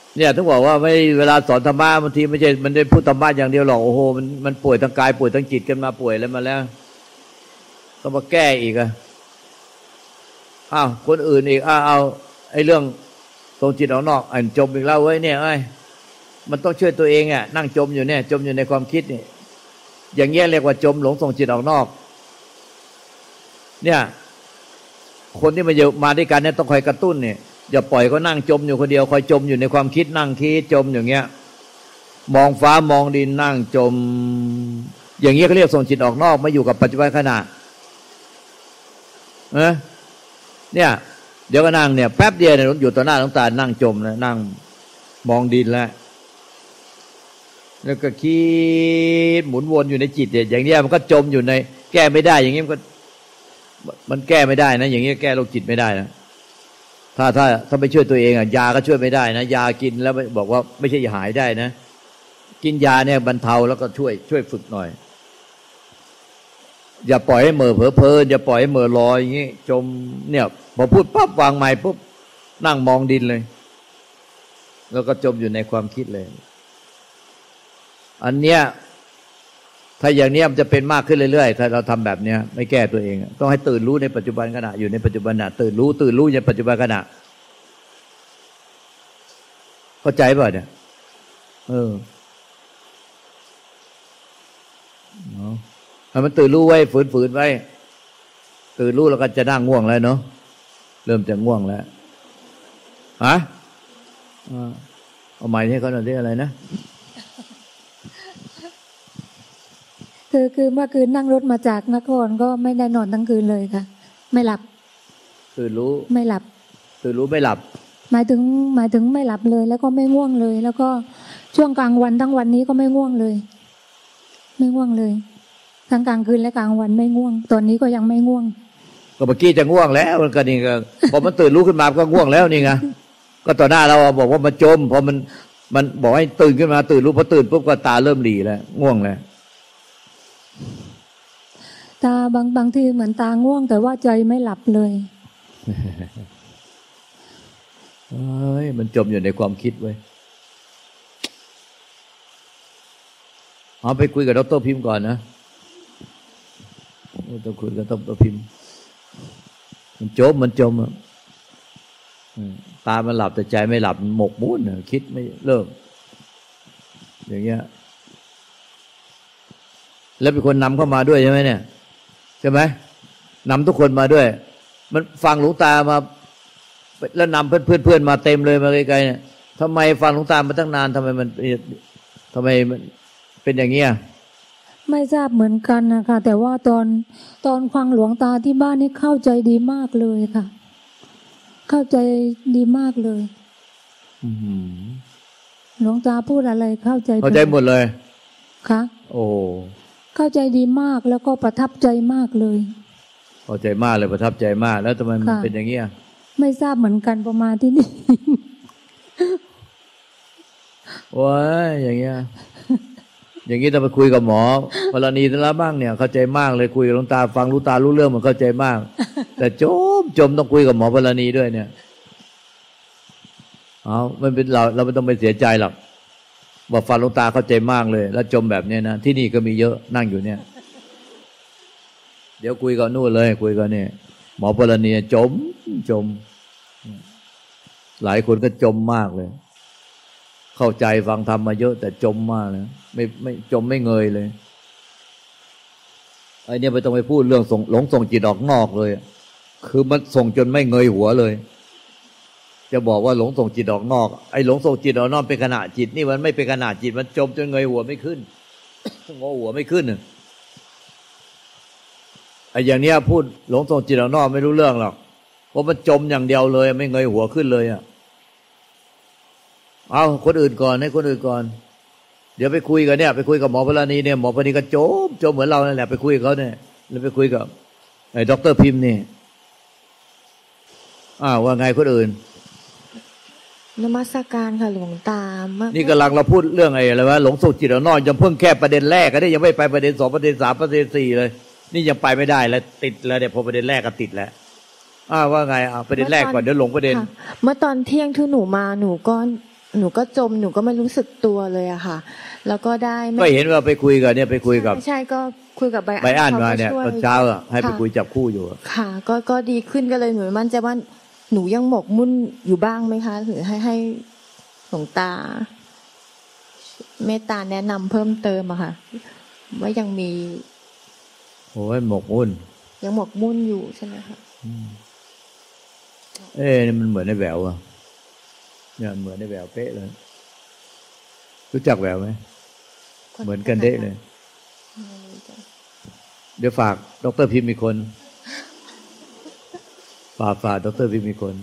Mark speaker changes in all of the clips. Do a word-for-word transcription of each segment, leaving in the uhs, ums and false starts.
Speaker 1: เนี่ยถึงบอกว่าไม่เวลาสอนธรรมะบางทีไม่ใช่มันได้พูดธรรมะอย่างเดียวหรอกโอ้โหมันมันป่วยทั้งกายป่วยทั้งจิตกันมาป่วยแล้วมาแล้วก็มาแก้อีกอ่ะอ้าวคนอื่นอีกอ้าวเอาไอ้เรื่องทรงจิตออกนอกอ่านจมอีกแล้วเว้ยเนี่ยไอ้มันต้องช่วยตัวเองอ่ะนั่งจมอยู่เนี่ยจมอยู่ในความคิดนี่อย่างเงี้ยเรียกว่าจมหลงส่งจิตออกนอกเนี่ยคนที่มาอยู่มาด้วยกันเนี่ยต้องคอยกระตุ้นเนี่ยอย่าปล่อยเขานั่งจมอยู่คนเดียวคอยจมอยู่ในความคิดนั่งคิดจมอย่างเงี้ยมองฟ้ามองดินนั่งจมอย่างเงี้ยเขาเรียกส่งจิตออกนอกมาอยู่กับปัจจุบันขณะเออเนี่ยเดี๋ยวก็นั่งเนี่ยแป๊บเดียวเนี่ยอยู่ต่อหน้าหลวงตานั่งจมแล้วนั่งมองดินแล้วแล้วก็คิดหมุนวนอยู่ในจิตเนี่ยอย่างเนี้ยมันก็จมอยู่ในแก้ไม่ได้อย่างนี้มันก็มันแก้ไม่ได้นะอย่างนี้แก้โรคจิตไม่ได้นะถ้าถ้าถ้าไม่ช่วยตัวเองอ่ะยาก็ช่วยไม่ได้นะยากินแล้วบอกว่าไม่ใช่หายได้นะกินยาเนี่ยบรรเทาแล้วก็ช่วยช่วยฝึกหน่อยอย่าปล่อยให้เหม่อเผลอเพลินอย่าปล่อยให้เหม่อลอยอย่างนี้จมเนี่ยพอพูดปั๊บวางไมค์ปุ๊บนั่งมองดินเลยแล้วก็จมอยู่ในความคิดเลยอันเนี้ยถ้าอย่างเนี้ยมันจะเป็นมากขึ้นเรื่อยๆถ้าเราทำแบบเนี้ยไม่แก้ตัวเองต้องให้ตื่นรู้ในปัจจุบันขณะอยู่ในปัจจุบันขณะตื่นรู้ตื่นรู้ในปัจจุบันขณะเข้าใจป่ะเนี่ยเออเนาะให้มันตื่นรู้ไว้ฝืนๆไว้ตื่นรู้แล้วก็จะนั่งง่วงแล้วเนาะเริ่มจะง่วงแล้วฮะเอาใหม่ให้เขาหน่อยสิอะไรนะ
Speaker 2: คือคือเมื่อคืนนั่งรถมาจากนครก็ไม่ได้นอนทั้งคืนเลยค่ะไม่หลับ
Speaker 1: ตื่นรู้
Speaker 2: ไม่หลับ
Speaker 1: ตื่นรู้ไม่หลับ
Speaker 2: หมายถึงหมายถึงไม่หลับเลยแล้วก็ไม่ง่วงเลยแล้วก็ช่วงกลางวันทั้งวันนี้ก็ไม่ง่วงเลยไม่ง่วงเลยทั้งกลางคืนและกลางวันไม่ง่วงตอนนี้ก็ยังไม่ง่วง
Speaker 1: ก็เมื่อกี้จะง่วงแล้วมันก็นี่ก็พอมันตื่นรู้ขึ้นมาก็ง่วงแล้วนี่ไงก็ต่อหน้าเราบอกว่ามันจมพอมันมันบอกให้ตื่นขึ้นมาตื่นรู้พอตื่นปุ๊บก็ตาเริ่มหลีแล้วง่วงแล้ว
Speaker 2: ตาบางบางทีเหมือนตาง่วงแต่ว่าใจไม่หลับเลย
Speaker 1: เอ้ยมันจมอยู่ในความคิดเว้ยเอาไปคุยกับดร.พิมพ์ก่อนนะต้องคุยกับดร.พิมพ์มันจมมันจมอะตามันหลับแต่ใจไม่หลับหมกมุ่นคิดไม่เลิกอย่างเงี้ยแล้วเป็นคนนำเข้ามาด้วยใช่ไหมเนี่ยใช่ไหมนำทุกคนมาด้วยมันฟังหลวงตามาแล้วนำเพื่อนเพื่อนเพื่อนมาเต็มเลยมาไกลๆเนี่ยทำไมฟังหลวงตามาตั้งนานทำไมมันทำไมมันเป็นอย่างเงี้ย
Speaker 2: ไม่ทราบเหมือนกันนะคะแต่ว่าตอนตอนฟังหลวงตาที่บ้านนี่เข้าใจดีมากเลยค่ะเข้าใจดีมากเลยหลวงตาพูดอะไรเข้าใจ
Speaker 1: เข้าใจหมดเลย
Speaker 2: ค่ะ
Speaker 1: โอ้
Speaker 2: เข้าใจดีมากแล้วก็ประทับใจมากเลย
Speaker 1: เข้าใจมากเลยประทับใจมากแล้วทำไมมันเป็นอย่างเงี้ย
Speaker 2: ไม่ทราบเหมือนกันประมาณที่นี่
Speaker 1: โอ้ยอย่างเงี้ยอย่างงี้ต้องไปคุยกับหมอพลานีแล้วบ้างเนี่ยเข้าใจมากเลยคุยกับหลวงตาฟังรู้ตารู้เรื่องมันเข้าใจมากแต่จมจมต้องคุยกับหมอพลานีด้วยเนี่ยเอามันเป็นเราเราไม่ต้องไปเสียใจหรอกว่าฟังหลวงตาเข้าใจมากเลยแล้วจมแบบเนี้ยนะที่นี่ก็มีเยอะนั่งอยู่เนี่ยเดี๋ยวคุยกับนู่นเลยคุยกับนี่หมอพลานีจมจมหลายคนก็จมมากเลยเข้าใจฟังธรรมมาเยอะแต่จมมากเลยไม่ไม่จมไม่เงยเลยไอ้เนี่ยไม่ต้องไปพูดเรื่องส่งหลงส่งจิตออกนอกเลยคือมันส่งจนไม่เงยหัวเลยจะบอกว่าหลงส่งจิตออกนอกไอ้หลงส่งจิตออกนอกเป็นขณะจิตนี่มันไม่เป็นขณะจิตมันจมจนเงยหัวไม่ขึ้นงอหัวไม่ขึ้นไอ้อย่างเนี้ยพูดหลงส่งจิตออกนอกไม่รู้เรื่องหรอกเพราะมันจมอย่างเดียวเลยไม่เงยหัวขึ้นเลยอ่ะเอาคนอื่นก่อนให้คนอื่นก่อนเดี๋ยวไปคุยกันเนี่ยไปคุยกับหมอพลานีเนี่ยหมอพลานีก็จมจมเหมือนเรานั่นแหละไปคุยกับเขาเนี่ยแล้วไปคุยกับไอ้ด็อกเตอร์พิมพ์นี่อ้าวว่าไงคนอื่น
Speaker 3: นมัสการค่ะหลวงตา
Speaker 1: นี่กำลังเราพูดเรื่องไอ้อะไรวะหลงส่งจิตออกนอกยังเพิ่งแค่ประเด็นแรกก็ได้ยังไม่ไปประเด็นสองประเด็นสามประเด็นสี่เลยนี่ยังไปไม่ได้แล้วติดแล้วเนี่ยพอประเด็นแรกก็ติดแล้วอ้าวว่าไงอ่ะประเด็นแรกก่อนเดี๋ยวหลงประเด็น
Speaker 3: เมื่อตอนเที่ยงที่หนูมาหนูก็หนูก็จมหนูก็ไม่รู้สึกตัวเลยอะค่ะแล้วก็ได้
Speaker 1: ก็เห็นว่าไปคุยกับเนี่ยไปคุยกับ
Speaker 3: ใช่ก็คุยกับใบ
Speaker 1: ใบอ่านมาเนี่ยตอนเช้าอ่ะให้ไปคุยจับคู่อยู่
Speaker 3: ค่ะก็ก็ดีขึ้นก็เลยหนูมั่นใจว่าหนูยังหมกมุ่นอยู่บ้างไหมคะหรือให้ให้หลวงตาเมตตาแนะนำเพิ่มเติมอะค่ะว่ายังมี
Speaker 1: โอ้ยหมกมุ่น
Speaker 3: ยังหมกมุ่นอยู่ใช่ไหมคะ
Speaker 1: เอ๊ะนี่มันเหมือนในแหววอ่ะเนี่ยเหมือนในแหววเป๊ะเลยรู้จักแหววไหมเหมือนกันเด๊ะเลยเดี๋ยวฝากดร.พิมพ์มีคนฝากฝากดร.พิมพ์มีคน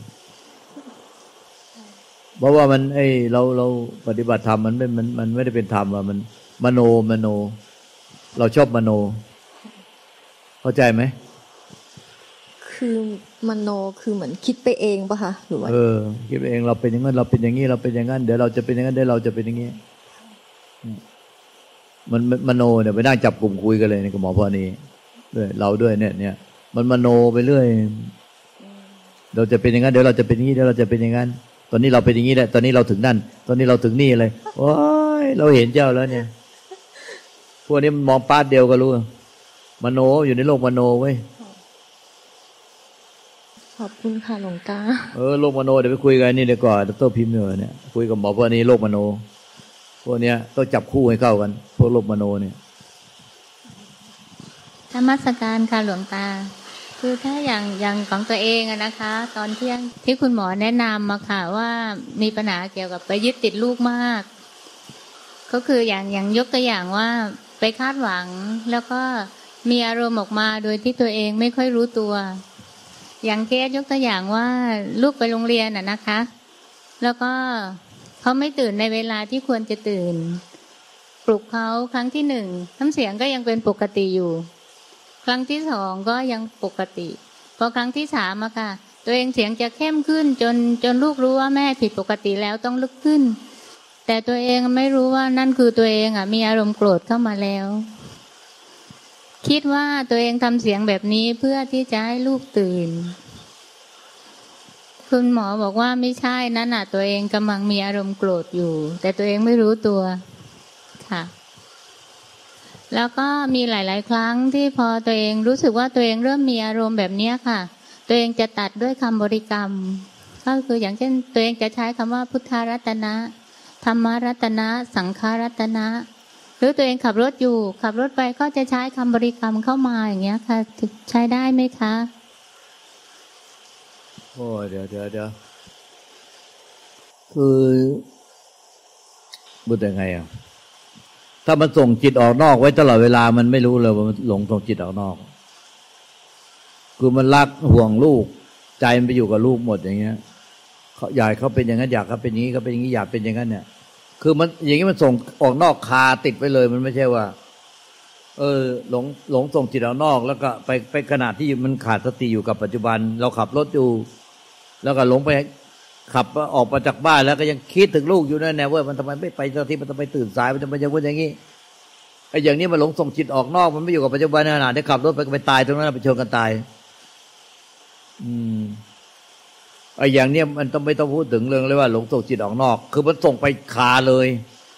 Speaker 1: เพราะว่ามันไอเราเราปฏิบัติธรรมมันไม่มันมันไม่ได้เป็นธรรมอ่ะมันมโนมโนเราชอบมโนเข้าใจไหม
Speaker 3: คือมโนคือเหมือนคิดไปเองป่ะคะหรือว่า
Speaker 1: เออคิดไปเองเราเป็นอย่างนั้นเราเป็นอย่างนี้เราเป็นอย่างนั้นเดี๋ยวเราจะเป็นอย่างนั้นเดี๋ยวเราจะเป็นอย่างนี้มันมโนเนี่ยไปนั่งจับกลุ่มคุยกันเลยในกับหมอพอนี้ด้วยเราด้วยเนี่ยเนี่ยมันมโนไปเรื่อยเราจะเป็นอย่างนั้นเดี๋ยวเราจะเป็นอย่างนี้เดี๋ยวเราจะเป็นอย่างนั้นตอนนี้เราเป็นอย่างนี้แหละตอนนี้เราถึงนั่นตอนนี้เราถึงนี่เลยโอ้ยเราเห็นเจ้าแล้วเนี่ยพวกนี้มันมองปาดเดียวก็รู้มโนอยู่ในโลกมโนเว้ย
Speaker 3: ขอบคุณค่ะหลวงตา
Speaker 1: เออโลกมโนเดี๋ยวไปคุยกันนี่เดี๋ยวก่อนดร.พิมพ์เนี่ยคุยกับหมอพวกนี้โลกมโนพวกเนี้ยต้องจับคู่ให้เข้ากันพวกโลกมโนเนี่ย
Speaker 2: ธรรมสการค่ะหลวงตาคือถ้าอย่างอย่างของตัวเองอะนะคะตอนเที่ยงที่คุณหมอแนะนำมาค่ะว่ามีปัญหาเกี่ยวกับไปยึดติดลูกมากก็คืออย่างอย่างยกตัวอย่างว่าไปคาดหวังแล้วก็มีอารมณ์ออกมาโดยที่ตัวเองไม่ค่อยรู้ตัวอย่างเคสยกตัวอย่างว่าลูกไปโรงเรียนอะนะคะแล้วก็เขาไม่ตื่นในเวลาที่ควรจะตื่นปลุกเขาครั้งที่หนึ่งน้ำเสียงก็ยังเป็นปกติอยู่ครั้งที่สองก็ยังปกติพอครั้งที่สามอะค่ะตัวเองเสียงจะเข้มขึ้นจนจนลูกรู้ว่าแม่ผิดปกติแล้วต้องลุกขึ้นแต่ตัวเองไม่รู้ว่านั่นคือตัวเองอะมีอารมณ์โกรธเข้ามาแล้วคิดว่าตัวเองทำเสียงแบบนี้เพื่อที่จะให้ลูกตื่นคุณหมอบอกว่าไม่ใช่นั่นน่ะตัวเองกำลังมีอารมณ์โกรธอยู่แต่ตัวเองไม่รู้ตัวค่ะแล้วก็มีหลายๆครั้งที่พอตัวเองรู้สึกว่าตัวเองเริ่มมีอารมณ์แบบนี้ค่ะตัวเองจะตัดด้วยคำบริกรรมก็คืออย่างเช่นตัวเองจะใช้คำว่าพุทธรัตนะธรรมรัตนะสังฆรัตนะหรือตัวเองขับรถอยู่ขับรถไปก็จะใช้คำบริกรรมเข้ามาอย่างเงี้ยค่ะใช้ได้ไหมคะ
Speaker 1: โอ้เดี๋ยวเดี๋ยวเดี๋ยวคือพูดยังไงอ่ะถ้ามันส่งจิตออกนอกไว้ตลอดเวลามันไม่รู้เลยว่ามันหลงส่งจิตออกนอกคือมันรักห่วงลูกใจมันไปอยู่กับลูกหมดอย่างเงี้ยเขาอยากเขาเป็นอย่างนั้นอยากเขาเป็นอย่างนี้เขาเป็นอย่างนี้อยากเป็นอย่างนั้นเนี่ยคือมันอย่างนี้มันส่งออกนอกคาติดไปเลยมันไม่ใช่ว่าเออหลงหลงส่งจิตออกนอกแล้วก็ไปไปขนาดที่มันขาดสติอยู่กับปัจจุบันเราขับรถอยู่แล้วก็หลงไปขับออกมาจากบ้านแล้วก็ยังคิดถึงลูกอยู่นั่นแหละว่ามันทำไมไม่ไปสักทีมันทำไมตื่นสายมันทำไมยังพูดอย่างนี้ไอ้อย่างนี้มันหลงส่งจิตออกนอกมันไม่อยู่กับปัจจุบันขนาดที่ขับรถไปก็ไปตายตรงนั้นไปชนกันตายอืมไอ้อย่างเนี้ยมันต้องไม่ต้องพูดถึงเรื่องเลยว่าหลงส่งจิตออกนอกคือมันส่งไปคาเลย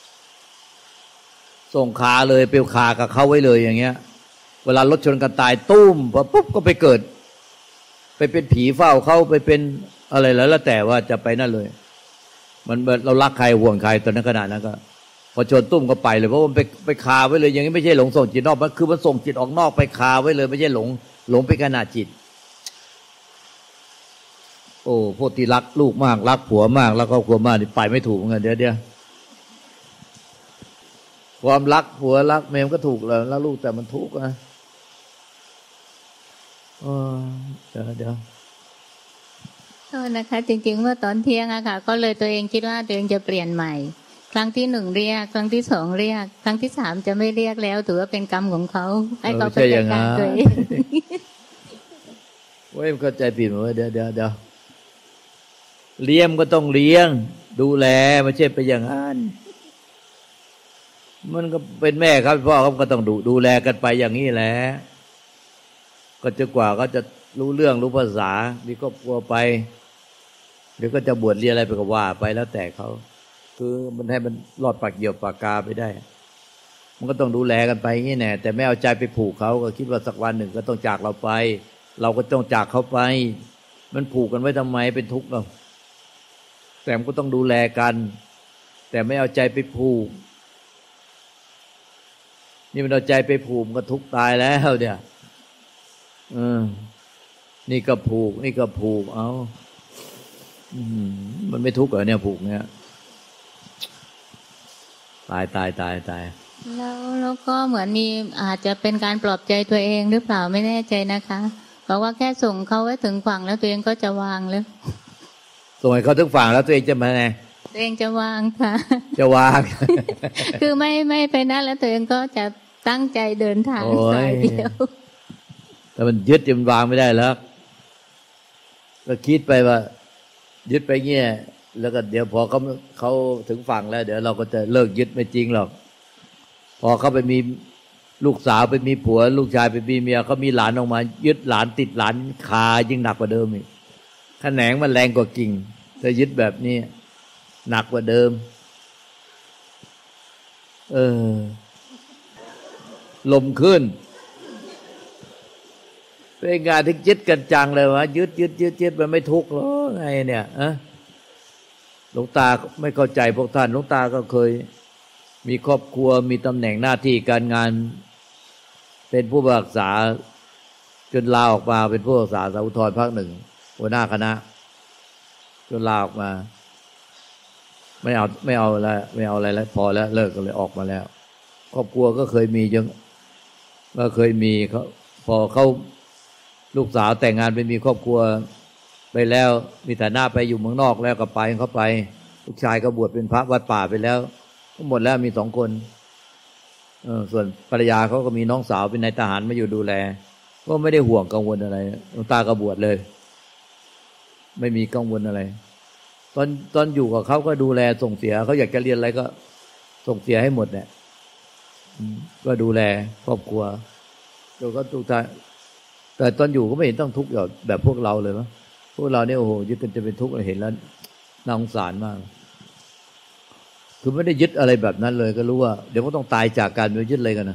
Speaker 1: ส่งคาเลยเปลวคากับเขาไว้เลยอย่างเงี้ยเวลารถชนกันตายตุ้มพอปุ๊บก็ไปเกิดไปเป็นผีเฝ้าเขาไปเป็นอะไรแล้วแต่ว่าจะไปนั่นเลยมันเรารักใครห่วงใครตอนนั้นขนาดนั้นก็พอชนตุ้มก็ไปเลยเพราะมันไปไปคาไว้เลยอย่างนี้ไม่ใช่หลงส่งจิตนอกมันคือมันส่งจิตออกนอกไปคาไว้เลยไม่ใช่หลงหลงไปขนาดจิตโอ้พวกที่รักลูกมากรักผัวมากรักครอบครัวมากนี่ไปไม่ถูกเหมือนกันเดี๋ยวเดี๋ยวความรักผัวรักเมียก็ถูกแล้วแล้วลูกแต่มันทุกข์นะเออเดี๋ยวเดี๋ยว
Speaker 2: โทษนะคะจริงๆเมื่อตอนเที่ยงอะค่ะก็เลยตัวเองคิดว่าตัวเองจะเปลี่ยนใหม่ครั้งที่หนึ่งเรียกครั้งที่สองเรียกครั้งที่สามจะไม่เรียกแล้วถือว่าเป็นกรรมของเขาให้เขาไปจัดการตัวเอง
Speaker 1: เว้ยเข้าใจผิดหมดเดี๋ยวเดี๋ยวเดี๋ยวเลี้ยงก็ต้องเลี้ยงดูแลไม่ใช่ไปอย่างนั้นมันก็เป็นแม่ครับพ่อเขาก็ต้องดูดูแลกันไปอย่างนี้แหละก็จนกว่าเขาจะรู้เรื่องรู้ภาษามีครอบครัวไปเดี๋ยวก็จะบวชเรียนอะไรไปก็ว่าไปแล้วแต่เขาคือมันให้มันรอดปากเหยี่ยวปากกาไปได้มันก็ต้องดูแลกันไปงี้แน่แต่ไม่เอาใจไปผูกเขาก็คิดว่าสักวันหนึ่งก็ต้องจากเราไปเราก็ต้องจากเขาไปมันผูกกันไว้ทำไมเป็นทุกข์เราแต่มันก็ต้องดูแลกันแต่ไม่เอาใจไปผูกนี่มันเอาใจไปผูกมันก็ทุกข์ตายแล้วเนี่ยเออนี่ก็ผูกนี่ก็ผูกเอาอืมมันไม่ทุกข์เหรอเนี่ยผูกเนี่ยตายตายตายตาย
Speaker 4: แล้วแล้วก็เหมือนมีอาจจะเป็นการปลอบใจตัวเองหรือเปล่าไม่แน่ใจนะคะบอกว่าแค่ส่งเขาไว้ถึงฝั่งแล้วตัวเองก็จะวางแล้ว
Speaker 1: ส่งให้เขาถึงฝั่งแล้วตัวเองจะมาไง
Speaker 4: ตัวเองจะวางค่ะ
Speaker 1: จะวาง
Speaker 4: คือไม่ไม่ไปนั่นแล้วตัวเองก็จะตั้งใจเดินทางสายเดียว
Speaker 1: แต่มันยึดมันวางไม่ได้แล้วก็คิดไปว่ายึดไปเงี้ยแล้วก็เดี๋ยวพอเขาเขาถึงฝั่งแล้วเดี๋ยวเราก็จะเลิกยึดไม่จริงหรอกพอเขาไปมีลูกสาวไปมีผัวลูกชายไปมีเมียเขามีหลานออกมายึดหลานติดหลานคายิ่งหนักกว่าเดิมอีกแขนงมันแรงกว่ากิ่งแต่ยึดแบบนี้หนักกว่าเดิมเออลมขึ้นเป็นงานที่ยึดกันจังเลยวะยึดยึดยึดยึดมันไม่ทุกข์หรอไงเนี่ยอะหลวงตาไม่เข้าใจพวกท่านหลวงตาก็เคยมีครอบครัวมีตำแหน่งหน้าที่การงานเป็นผู้พิพากษาจนลาออกมาเป็นผู้พิพากษาสาอุทธรภาคหนึ่งหัวหน้าคณะจนลาออกมาไม่เอาไม่เอาแล้วไม่เอาอะไรแล้วพอแล้วเลิกกันเลยออกมาแล้วครอบครัวก็เคยมียังก็เคยมีเขาพอเขาลูกสาวแต่งงานไปมีครอบครัวไปแล้วมีฐานะไปอยู่เมืองนอกแล้วก็ไปเขาไปลูกชายก็บวชเป็นพระวัดป่าไปแล้วก็หมดแล้วมีสองคนเออส่วนภรรยาเขาก็มีน้องสาวเป็นนายทหารมาอยู่ดูแลก็ไม่ได้ห่วงกังวลอะไรหลวงตาก็บวชเลยไม่มีกังวลอะไรตอนตอนอยู่กับเขาก็ดูแลส่งเสียเขาอยากจะเรียนอะไรก็ส่งเสียให้หมดเนี่ยก็ดูแลครอบครัวแล้วก็ทุกท่านแต่ตอนอยู่ก็ไม่เห็นต้องทุกข์แบบพวกเราเลยมั้ยพวกเราเนี่ยโอ้โหยึดกันจะเป็นทุกข์เห็นแล้วน่าสงสารมากคือไม่ได้ยึดอะไรแบบนั้นเลยก็รู้ว่าเดี๋ยวก็ต้องตายจากกันไม่ยึดอะไรกันนะ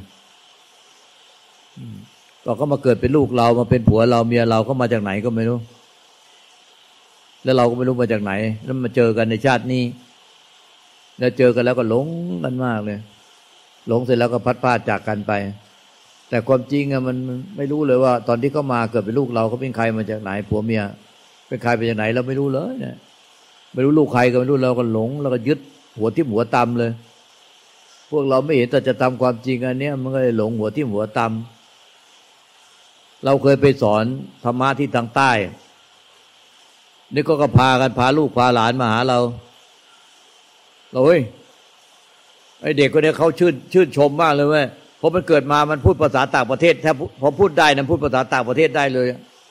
Speaker 1: เราก็มาเกิดเป็นลูกเรามาเป็นผัวเราเมียเราก็มาจากไหนก็ไม่รู้แล้วเราก็ไม่รู้มาจากไหนแล้วมาเจอกันในชาตินี้แล้วเจอกันแล้วก็หลงกันมากเลยหลงเสร็จแล้วก็พัดพลาดจากกันไปแต่ความจริงอะมันไม่รู้เลยว่าตอนที่เขามาเกิดเป็นลูกเราเขาเป็นใครมาจากไหนผัวเมียเป็นใครมาจากไหนเราไม่รู้เลยเนี่ยไม่รู้ลูกใครก็ไม่รู้เราก็หลงแล้วก็ยึดหัวทิ่มหัวตำเลยพวกเราไม่เห็นแต่จะทำความจริงอันเนี้ยมันก็เลยหลงหัวทิ่มหัวตำเราเคยไปสอนธรรมะที่ทางใต้นี่ก็ก็พากันพาลูกพาหลานมาหาเราเราเฮ้ยไอเด็กคนนี้เขาชื่นชื่นชมมากเลยเว้ยพอมันเกิดมามันพูดภาษาต่างประเทศถ้าพอพูดได้นะพูดภาษาต่างประเทศได้เลย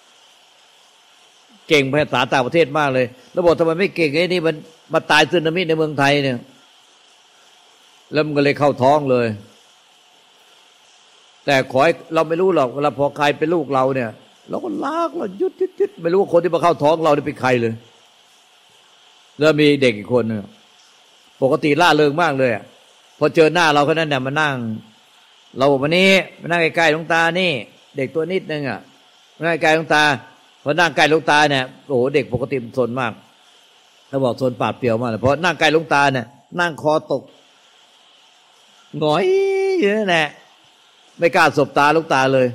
Speaker 1: เก่งภาษาต่างประเทศมากเลยแล้วบอกทำไมไม่เก่งไอ้นี่มันมาตายสึนามิในเมืองไทยเนี่ยแล้วมันก็เลยเข้าท้องเลยแต่ขอให้เราไม่รู้หรอกเวลาพอใครเป็นลูกเราเนี่ยเราก็ลากเรายุดยุดยุดไม่รู้ว่าคนที่มาเข้าท้องเราเนี่ยเป็นใครเลยแล้วมีเด็กอีกคนนึงปกติล่าเริงมากเลยพอเจอหน้าเราแค่นั้นเนี่ยมานั่งเราวันนี้มานั่งใกล้ๆหลวงตานี่เด็กตัวนิดนึงอ่ะมานั่งใกล้หลวงตาพอนั่งใกล้หลวงตาเนี่ยโอ้โหเด็กปกติมันซนมากเขาบอกซนปาดเปรียวมากเลยพอนั่งใกล้หลวงตาเนี่ยนั่งคอตกหงอยอยู่นั่นแหละไม่กล้าสบตาหลวงตาเลย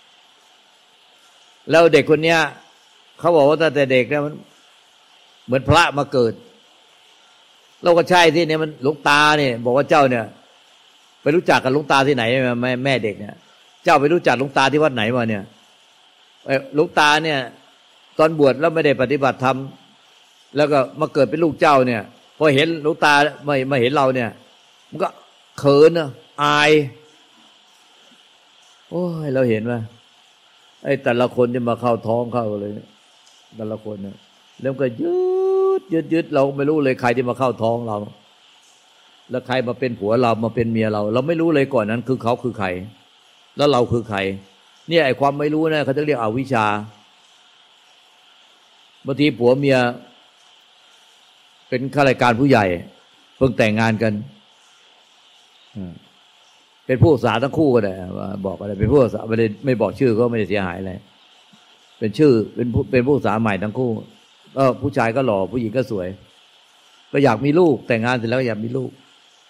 Speaker 1: แล้วเด็กคนเนี้ยเขาบอกว่าตั้งแต่เด็กเนี่ยมันเหมือนพระมาเกิดเราก็ใช่ที่เนี่ยมันหลวงตาเนี่ยบอกว่าเจ้าเนี่ยไปรู้จักกับหลวงตาที่ไหนแม่แม่เด็กเนี่ยเจ้าไปรู้จักหลวงตาที่วัดไหนมาเนี่ยหลวงตาเนี่ยตอนบวชแล้วไม่ได้ปฏิบัติธรรมแล้วก็มาเกิดเป็นลูกเจ้าเนี่ยพอเห็นหลวงตาไม่มาเห็นเราเนี่ยมันก็เขินนะอายโอ้ยเราเห็นว่าไอ้แต่ละคนจะมาเข้าท้องเข้าเลยแต่ละคนเนี่ยแล้วก็ยืดยืดยืดเราไม่รู้เลยใครที่มาเข้าท้องเราแล้วใครมาเป็นผัวเรามาเป็นเมียเราเราไม่รู้เลยก่อนนั้นคือเขาคือใครแล้วเราคือใครเนี่ยไอ้ความไม่รู้เนี่ยเขาจะเรียกอวิชชาบางทีผัวเมียเป็นข้าราชการผู้ใหญ่เพิ่งแต่งงานกันเป็นผู้สาวทั้งคู่ก็ได้บอกอะไรเป็นผู้สาวไม่ได้ไม่บอกชื่อก็ไม่ได้เสียหายอะไรเป็นชื่อเป็นเป็นผู้สาวใหม่ทั้งคู่ก็ผู้ชายก็หล่อผู้หญิงก็สวยก็อยากมีลูกแต่งงานเสร็จแล้วอยากมีลูก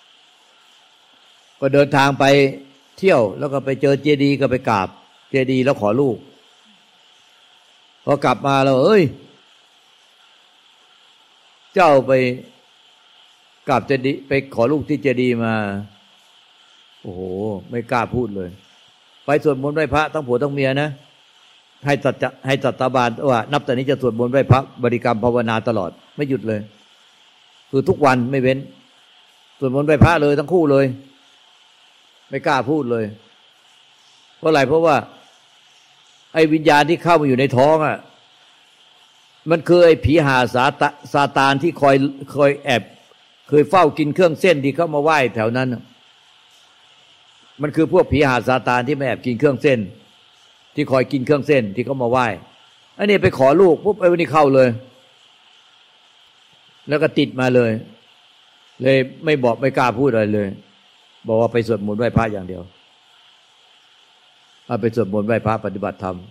Speaker 1: ก็เดินทางไปเที่ยวแล้วก็ไปเจอเจดีย์ก็ไปกราบเจดีย์แล้วขอลูกพอกลับมาแล้วเอ้ยเจ้าไปกราบเจดีย์ไปขอลูกที่เจดีย์มาโอ้โหไม่กล้าพูดเลยไปสวดมนต์ไหว้พระทั้งผัวทั้งเมียนะให้จัดให้จัดตาบานว่านับแต่นี้จะสวดมนต์ไหว้พระบริกรรมภาวนาตลอดไม่หยุดเลยคือทุกวันไม่เว้นสวดมนต์ไหว้พระเลยทั้งคู่เลยไม่กล้าพูดเลยเพราะอะไรเพราะว่าไอ้วิญญาณที่เข้ามาอยู่ในท้องอ่ะมันคือไอ้ผีหาสาตาซาตานที่คอยคอยแอบเคยเฝ้ากินเครื่องเส้นที่เข้ามาไหว้แถวนั้นมันคือพวกผีหาซาตานที่มาแอบกินเครื่องเส้นที่คอยกินเครื่องเส้นที่เขามาไหว้อันนี้ไปขอลูกปุ๊บไอ้วันนี้เข้าเลยแล้วก็ติดมาเลยเลยไม่บอกไม่กล้าพูดอะไรเลยบอกว่าไปสวดมนต์ไหว้พระอย่างเดียวเอาไปสวดมนต์ไหว้พระปฏิบัติธรรม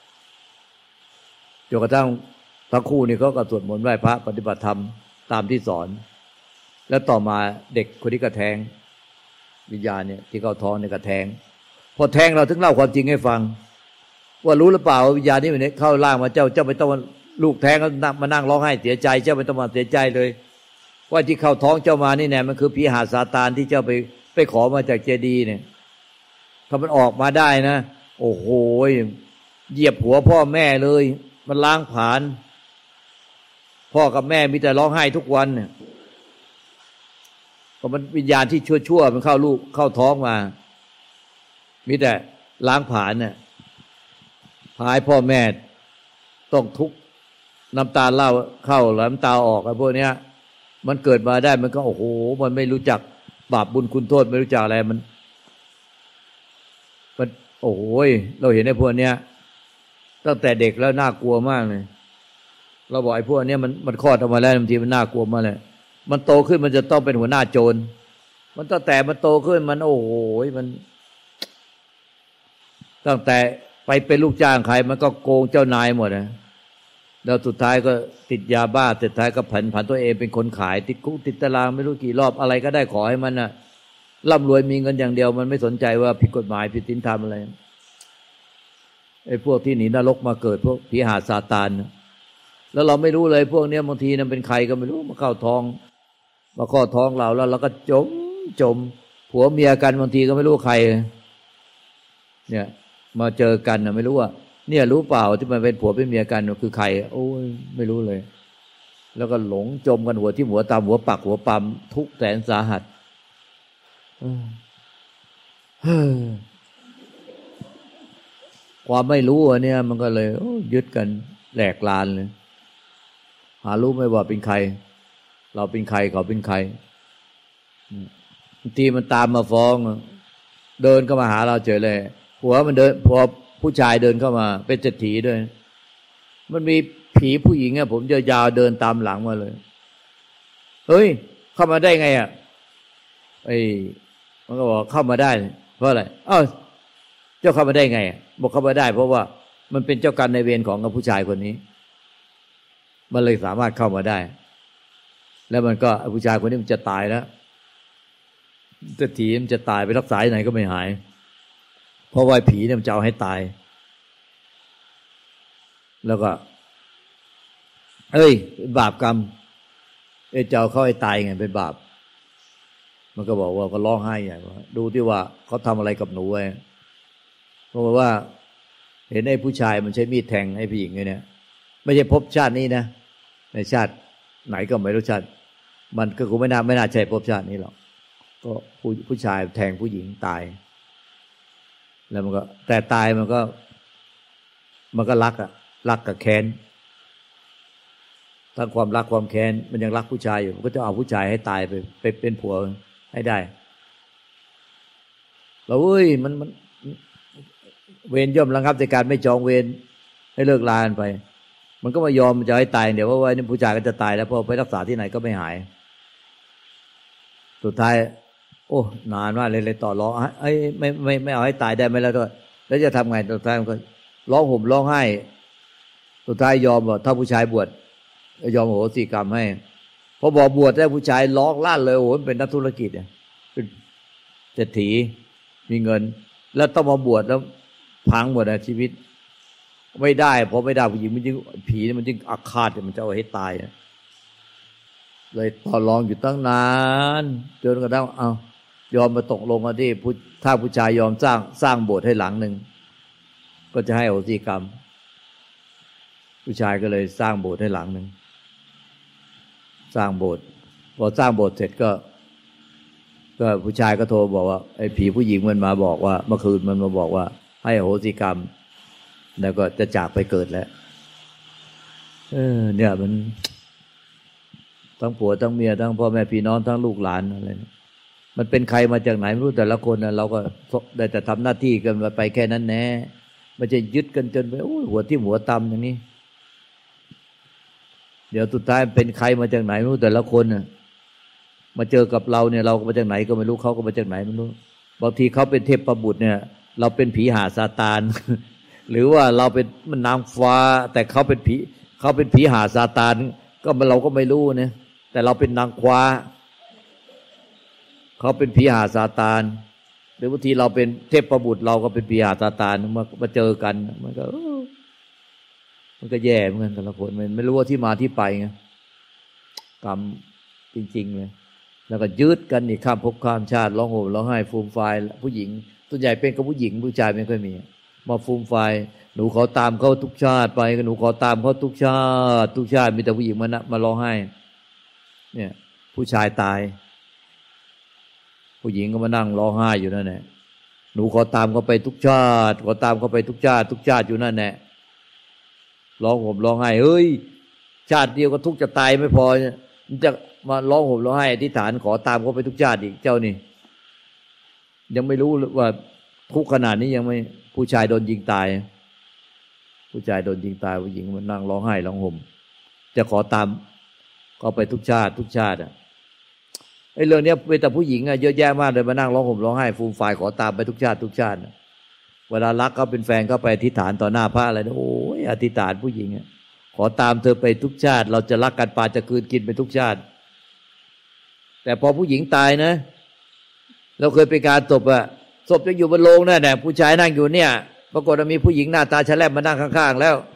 Speaker 1: จนกระทั่งทั้งคู่นี่เขาก็สวดมนต์ไหว้พระปฏิบัติธรรมตามที่สอนแล้วต่อมาเด็กคนนี้ก็แท้งวิญญาณเนี่ยที่เข้าท้องเนี่ยก็แท้งพอแท้งเราถึงเล่าความจริงให้ฟังว่ารู้หรือเปล่าวิญญาณนี้มันเข้าร่างมาเจ้าเจ้าไม่ต้องลูกแท้งก็มานั่งร้องไห้เสียใจเจ้าไม่ต้องมาเสียใจเลยว่าที่เข้าท้องเจ้ามานี่แน่มันคือผีหาซาตานที่เจ้าไปไปขอมาจากเจดีย์เนี่ยถ้ามันออกมาได้นะโอ้โหเหยียบหัวพ่อแม่เลยมันล้างผลาญพ่อกับแม่มีแต่ร้องไห้ทุกวันเนี่ยก็มันวิญญาณที่ชั่วๆมันเข้าลูกเข้าท้องมามีแต่ล้างผลาญเนี่ยพายพ่อแม่ต้องทุกข์น้ำตาเล่าเข้าน้ำตาออกไอ้พวกเนี้ยมันเกิดมาได้มันก็โอ้โหมันไม่รู้จักบาปบุญคุณโทษไม่รู้จักอะไรมันมันโอ้โหเราเห็นไอ้พวกเนี้ยตั้งแต่เด็กแล้วน่ากลัวมากเลยเราบอกไอ้พวกเนี้ยมันมันคลอดออกมาแล้วบางทีมันน่ากลัวมากเลยมันโตขึ้นมันจะต้องเป็นหัวหน้าโจรมันตั้งแต่มันโตขึ้นมันโอ้โหมันตั้งแต่ไปเป็นลูกจ้างใครมันก็โกงเจ้านายหมดนะแล้วสุดท้ายก็ติดยาบ้าสุดท้ายก็ผันผันตัวเองเป็นคนขายติดคุกติดตารางไม่รู้กี่รอบอะไรก็ได้ขอให้มันน่ะร่ำรวยมีเงินอย่างเดียวมันไม่สนใจว่าผิดกฎหมายผิดศีลธรรมอะไรไอ้พวกที่หนีนรกมาเกิดพวกผีหาซาตานแล้วเราไม่รู้เลยพวกนี้บางทีนั้นเป็นใครก็ไม่รู้มาเข้าท้องมาเข้าท้องเราแล้วเราก็จมจมผัวเมียกันบางทีก็ไม่รู้ใครเนี่ยมาเจอกันนะไม่รู้ว่าเนี่ยรู้เปล่าที่มันเป็นผัวเป็นเมียกันคือใครโอ้ยไม่รู้เลยแล้วก็หลงจมกันหัวที่หัวตามหัวปักหัวปั๊มทุกแสนสาหัสความไม่รู้อันเนี้ยมันก็เลยยึดกันแหลกลานเลยหารู้ไม่ว่าเป็นใครเราเป็นใครเขาเป็นใครบางทีมันตามมาฟ้องเดินเข้ามาหาเราเฉยเลยผัวมันเดินพอผู้ชายเดินเข้ามาเป็นเศรษฐีด้วยมันมีผีผู้หญิงอะผมยาวๆเดินตามหลังมาเลยเฮ้ยเข้ามาได้ไงอะไอ้มันก็บอกเข้ามาได้เพราะอะไรเอ้าเจ้าเข้ามาได้ไงบอกเข้ามาได้เพราะว่ามันเป็นเจ้ากรรมนายเวรของกับผู้ชายคนนี้มันเลยสามารถเข้ามาได้แล้วมันก็ผู้ชายคนนี้มันจะตายแล้วเศรษฐีมันจะตายไปรักษาไหนก็ไม่หายเพราะว่าผีเนี่ยมันจะเอาให้ตายแล้วก็เอ้ยบาปกรรมเอ้ยจะเอาเขาให้ตายไงเป็นบาปมันก็บอกว่าก็ร้องไห้ใหญ่ว่าดูที่ว่าเขาทำอะไรกับหนูไว้เพราะว่าเห็นไอ้ผู้ชายมันใช้มีดแทงไอ้ผู้หญิงไงเนี่ยไม่ใช่ภพชาตินี้นะในชาติไหนก็ไม่รู้ชาติมันก็คงไม่น่าไม่น่าใช่ภพชาตินี้หรอกก็ผู้ผู้ชายแทงผู้หญิงตายแล้วมันก็แต่ตายมันก็มันก็รักอะรักกับแค้นทั้งความรักความแค้นมันยังรักผู้ชายอยู่มันก็จะเอาผู้ชายให้ตายไปไปเป็นผัวให้ได้เราเอ้ยมันมันเวรย่อมระงับในการไม่จองเวรให้เลิกลาไปมันก็มายอมมันจะให้ตายเดี๋ยวเพราะว่านี่ผู้ชายก็จะตายแล้วพอไปรักษาที่ไหนก็ไม่หายสุดท้ายโอ้นานมากเลยเลยต่อร้องเอ้ยไม่ไม่ไม่เอาให้ตายได้ไหมแล้วก็แล้วจะทำไงสุดท้ายมันก็ร้องห่มร้องไห้สุดท้ายยอมบอกถ้าผู้ชายบวชยอมโหสิกรรมให้พอบอกบวชได้ผู้ชายร้องลั่นเลยโอ้โหเป็นนักธุรกิจเนี่ยเป็นเศรษฐีมีเงินแล้วต้องมาบวชแล้วพังหมดนะชีวิตไม่ได้พอไม่ได้ผู้หญิงมันจึงผีมันจึงอาฆาตมันจะเอาให้ตายเลยต่อรองอยู่ตั้งนานจนกระทั่งเอายอมมาตกลงกันที่ถ้าผู้ชายยอมสร้างสร้างโบสถ์ให้หลังหนึ่งก็จะให้อโหสิกรรมผู้ชายก็เลยสร้างโบสถ์ให้หลังหนึ่งสร้างโบสถ์พอสร้างโบสถ์เสร็จก็ก็ผู้ชายก็โทรบอกว่าไอ้ผีผู้หญิงมันมาบอกว่าเมื่อคืนมันมาบอกว่าให้อโหสิกรรมแล้วก็จะจากไปเกิดแล้วเออเนี่ยมันทั้งผัวทั้งเมียทั้งพ่อแม่พี่น้องทั้งลูกหลานอะไรมันเป็นใครมาจากไหนไม่รู้แต่ละคนนะเราก็ได้แต่ทำหน้าที่กันไปแค่นั้นแน่มันจะยึดกันจนไปโอ้ยหัวที่หัวตำอย่างนี้เดี๋ยวสุดท้ายเป็นใครมาจากไหนไม่รู้แต่ละคนน่ะมาเจอกับเราเนี่ยเราก็มาจากไหนก็ไม่รู้เขาก็มาจากไหนไม่รู้บางทีเขาเป็นเทพประบุตรเนี่ยเราเป็นผีหาซาตานหรือว่าเราเป็นมันนางฟ้าแต่เขาเป็นผีเขาเป็นผีหาซาตานก็เราก็ไม่รู้เนี่ยแต่เราเป็นนางฟ้าเขาเป็นผีหาซาตานหรือบางทีเราเป็นเทพประบุตรเราก็เป็นผีหาซาตานมามาเจอกันมันก็มันก็แย่เหมือนกันแต่ละคนมันไม่รู้ว่าที่มาที่ไปไงกรรมจริงๆเลยแล้วก็ยืดกันอีกข้ามภพข้ามชาติร้องโห่ร้องไห้ฟูมฟายผู้หญิงส่วนใหญ่เป็นกับผู้หญิงผู้ชายไม่ค่อยมีมาฟูมฟายหนูขอตามเขาทุกชาติไปหนูขอตามเขาทุกชาติทุกชาติมีแต่ผู้หญิงมานะมาร้องไห้เนี่ยผู้ชายตายผู้หญิงก็มานั่งร้องไห้อยู่นั่นแหละหนูขอตามเขาไปทุกชาติขอตามเขาไปทุกชาติทุกชาติอยู่นั่นแหละร้องห่มร้องไห้เฮ้ยชาติเดียวก็ทุกจะตายไม่พอมันจะมาร้องห่มร้องไห้อธิษฐานขอตามเขาไปทุกชาติอีกเจ้านี่ยังไม่รู้ว่าทุกขนาดนี้ยังไม่ผู้ชายโดนยิงตายผู้ชายโดนยิงตายผู้หญิงมันนั่งร้องไห้ร้องห่มจะขอตามเขาไปทุกชาติทุกชาติอ่ะไอ้เรื่องนี้เป็นแต่ผู้หญิงอ่ะเยอะแยะมากเลยมานั่งร้องห่มร้องไห้ฟูมฟายขอตามไปทุกชาติทุกชาติเวลารักเขาเป็นแฟนเขาไปอธิษฐานต่อหน้าพระอะไรนะโอ้ยอธิษฐานผู้หญิงอ่ะขอตามเธอไปทุกชาติเราจะรักกันปาจะคืนกินไปทุกชาติแต่พอผู้หญิงตายนะเราเคยไปการศพอ่ะศพยังอยู่บนโลงนั่นแหละผู้ชายนั่งอยู่เนี่ยปรากฏว่ามีผู้หญิงหน้าตาแฉลบมานั่งข้างๆแล้ว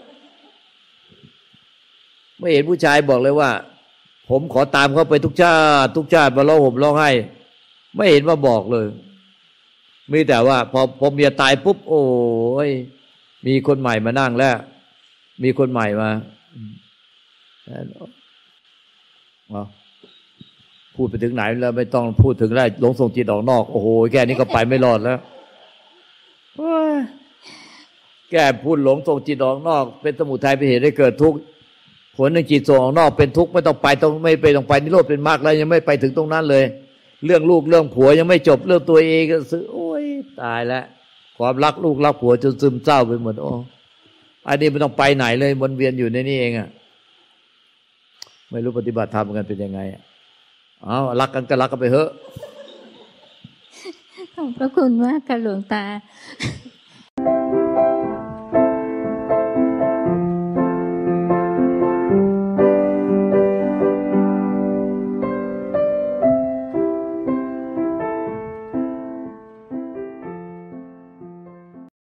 Speaker 1: ไม่เห็นผู้ชายบอกเลยว่าผมขอตามเขาไปทุกชาติทุกชาติมาร้องห่มร้องไห้ไม่เห็นว่าบอกเลยมีแต่ว่าพอพอเมียตายปุ๊บโอ้ยมีคนใหม่มานั่งแล้วมีคนใหม่มาเอาพูดไปถึงไหนแล้วไม่ต้องพูดถึงได้หลงส่งจิตออกนอกโอ้โหแค่นี้ก็ไปไม่รอดแล้วแก้พูดหลงส่งจิตออกนอกเป็นสมุทัยเป็นเหตุให้เกิดทุกข์ผลในจิตส่งออกนอกเป็นทุกข์ไม่ต้องไปต้องไม่ไปต้องไปนิโรธเป็นมรรคแล้วยังไม่ไปถึงตรงนั้นเลยเรื่องลูกเรื่องผัวยังไม่จบเรื่องตัวเองก็ซื้อโอ้ยตายแล้วความรักลูกรักผัวจนซึมเศร้าไปหมดโอ้อันนี้ไม่ต้องไปไหนเลยวนเวียนอยู่ในนี้เองอ่ะไม่รู้ปฏิบัติธรรมกันเป็นยังไงอ้าวรักกันก็รักกันไปเถอะ
Speaker 4: ขอบพระคุณมากค่ะหลวงตา